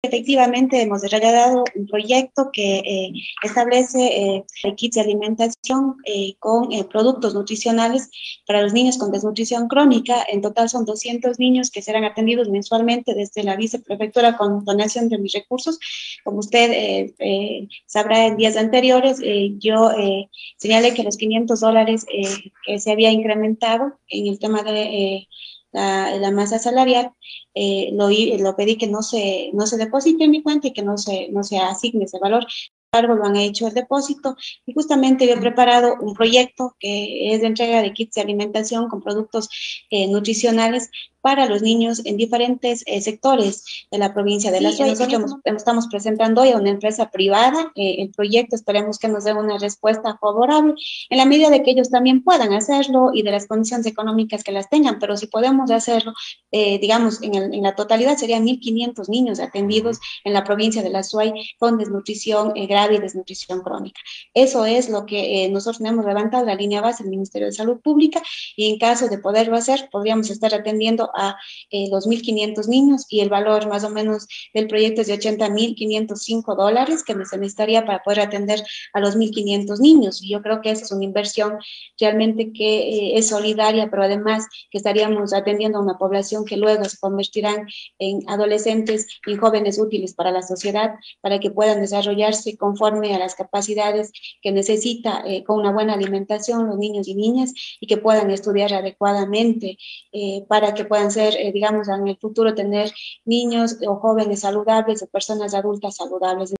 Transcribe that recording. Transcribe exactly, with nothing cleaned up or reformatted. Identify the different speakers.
Speaker 1: Efectivamente, hemos desarrollado un proyecto que eh, establece eh, kits de alimentación eh, con eh, productos nutricionales para los niños con desnutrición crónica. En total son doscientos niños que serán atendidos mensualmente desde la viceprefectura con donación de mis recursos. Como usted eh, eh, sabrá en días anteriores, eh, yo eh, señalé que los quinientos dólares eh, que se había incrementado en el tema de eh, la, la masa salarial, eh, lo, lo pedí que no se, no se deposite en mi cuenta y que no se, no se asigne ese valor. Sin embargo, lo han hecho el depósito y justamente yo he preparado un proyecto que es de entrega de kits de alimentación con productos eh, nutricionales para los niños en diferentes eh, sectores de la provincia de sí, La Suay. Nosotros hemos, estamos presentando hoy a una empresa privada eh, el proyecto, esperemos que nos dé una respuesta favorable en la medida de que ellos también puedan hacerlo y de las condiciones económicas que las tengan, pero si podemos hacerlo, eh, digamos, en, el, en la totalidad serían mil quinientos niños atendidos en la provincia de La Suay con desnutrición eh, grave y desnutrición crónica. Eso es lo que eh, nosotros tenemos levantado, la línea base del Ministerio de Salud Pública, y en caso de poderlo hacer, podríamos estar atendiendo a eh, los mil quinientos niños y el valor más o menos del proyecto es de ochenta mil quinientos cinco dólares que se necesitaría para poder atender a los mil quinientos niños. Y yo creo que esa es una inversión realmente que eh, es solidaria, pero además que estaríamos atendiendo a una población que luego se convertirán en adolescentes y jóvenes útiles para la sociedad, para que puedan desarrollarse conforme a las capacidades que necesita eh, con una buena alimentación los niños y niñas y que puedan estudiar adecuadamente eh, para que puedan ser, eh, digamos, en el futuro tener niños o jóvenes saludables o personas adultas saludables.